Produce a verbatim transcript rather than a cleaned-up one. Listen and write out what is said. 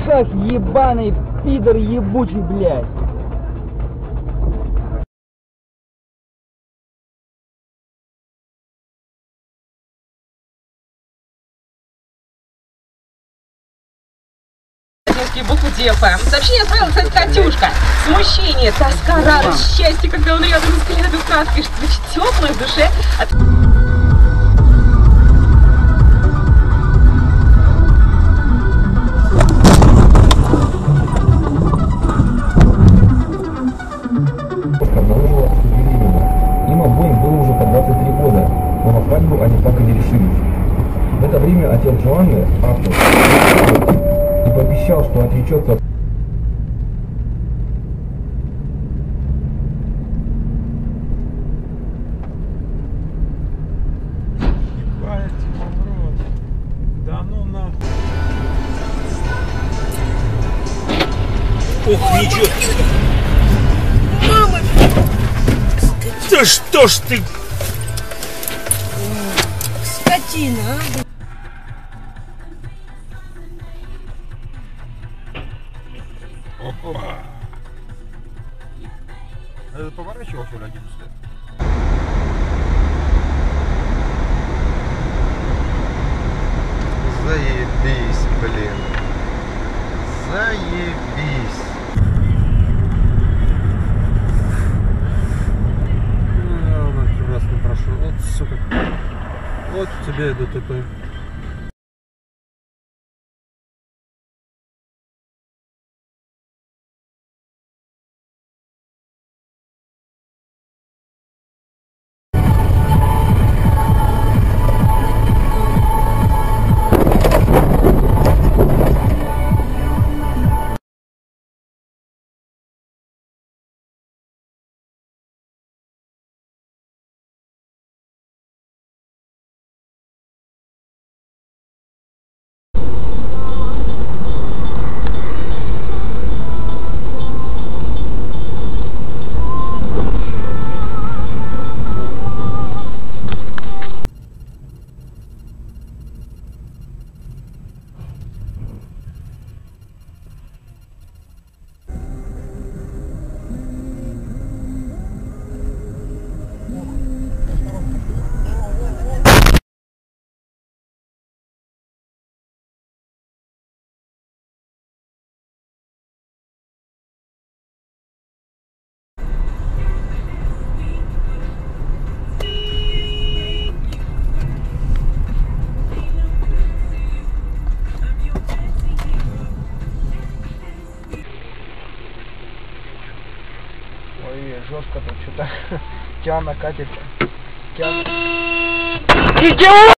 ушах, ебаный пидор ебучий, блядь. Букву ДФ. Сообщение отправила, кстати, Катюшка. Смущение, тоска, радость, счастье, когда он рядом, взгляды краткой, что значит теплое в душе. От... Обнаружила, что беременна. Им обоим было уже по двадцать три года, но на свадьбу они так и не решились. В это время отец Джоанны, Артур, и пообещал, что отречется от... Да ну на... Ох, ничего! Мама! Да что ж ты... Скотина, а? Опа! Это поворачивал, что ли, одиннадцатый? Заебись, блин. Заебись. Ну, раз не прошел. Вот, сука. Вот тебе идут ДТП. Ой, жестко тут что-то. Тяна катится. Тяна.